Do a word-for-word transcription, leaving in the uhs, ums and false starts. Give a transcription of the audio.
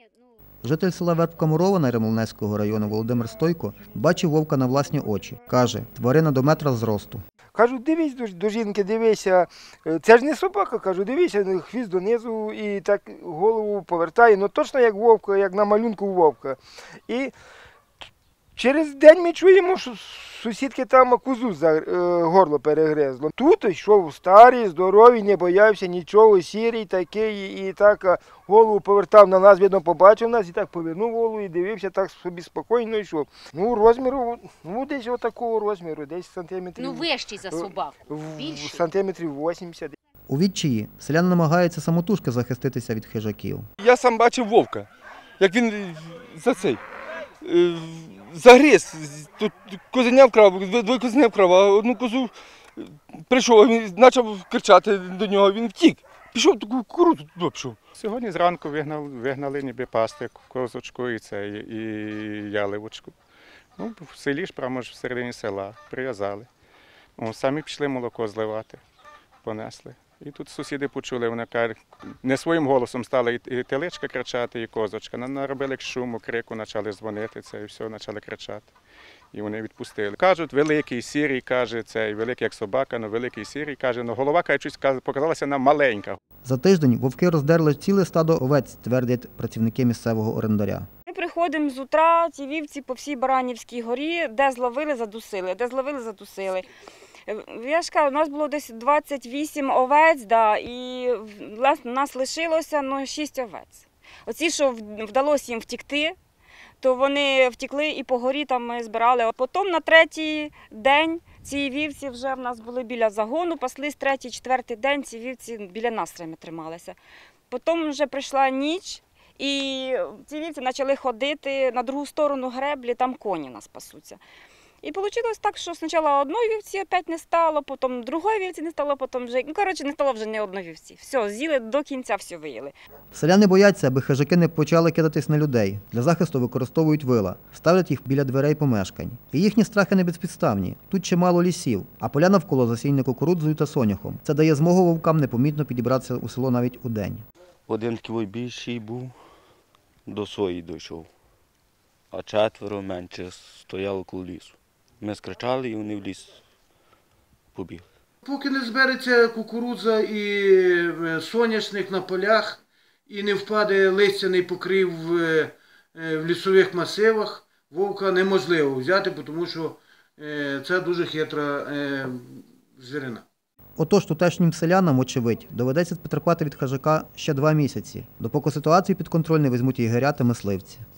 Житель села Вербка Мурована Ремолнецького району Володимир Стойко бачив вовка на власні очі. Каже, тварина до метра зросту. Кажу, дивись до, до жінки, дивися, це ж не собака, кажу, дивися, хвіст донизу і так голову повертає, ну точно як вовка, як на малюнку вовка. І через день ми чуємо, що сусідки там козу за горло перегризло. Тут йшов старий, здоровий, не боявся нічого, сірий такий, і так голову повертав на нас, видно, побачив нас, і так повернув голову і дивився, так собі спокійно йшов. Ну, розміру, ну, десь отакого розміру, десь сантиметрів. Ну, вищий за собаку, більший. Сантиметрів вісімдесят. У відчаї селян намагається самотужки захиститися від хижаків. Я сам бачив вовка, як він за цей, загриз, тут козеня вкрав, двоє козеня вкрав, а одну козу прийшов, він почав кричати до нього, він втік. Пішов таку кукурудзу туди пішов. Сьогодні зранку вигнали, вигнали ніби пасти козочку і, це, і яливочку. Ну, в селі ж, прямо ж всередині села, прив'язали. Самі пішли молоко зливати, понесли. І тут сусіди почули, вони кажуть, не своїм голосом стали і теличка кричати, і козочка. Наробили шуму, крику, почали дзвонити, це, і все, почали кричати. І вони відпустили. Кажуть, великий, сірий, каже, цей, великий як собака, але великий сірий, каже, ну голова, каже, щось показалася нам маленька. За тиждень вовки роздерли ціле стадо овець, твердять працівники місцевого орендаря. Ми приходимо з утра, ці вівці по всій Баранівській горі, де зловили, задусили, де зловили, задусили. Я ж кажу, у нас було десь двадцять вісім овець, да, і у нас лишилося ну, шість овець. Оці, що вдалося їм втекти, то вони втекли і по горі там ми збирали. Потім на третій день ці вівці вже в нас були біля загону, паслись третій, четвертий день, ці вівці біля нас трималися. Потім вже прийшла ніч, і ці вівці почали ходити на другу сторону греблі, там коні нас пасуться. І вийшло так, що спочатку одної вівці опять не стало, потім другої вівці не стало, потім вже, ну, коротше, не стало вже ні одної вівці. Все, з'їли до кінця, все виїли. Селяни бояться, аби хижаки не почали кидатись на людей. Для захисту використовують вила, ставлять їх біля дверей помешкань. І їхні страхи не безпідставні. Тут чимало лісів, а поля навколо засіяні кукурудзою та соняхом. Це дає змогу вовкам непомітно підібратися у село навіть удень. Один такий більший був, до сої дійшов, а четверо менше стояло коло лісу. Ми скричали і вони в ліс побігли. Поки не збереться кукурудза і соняшник на полях, і не впаде листяний покрив в лісових масивах, вовка неможливо взяти, тому що це дуже хитра звірина. Отож, тутешнім селянам, очевидь, доведеться потерпати від хижака ще два місяці, допоки ситуацію під контроль не візьмуть ігоря та мисливці.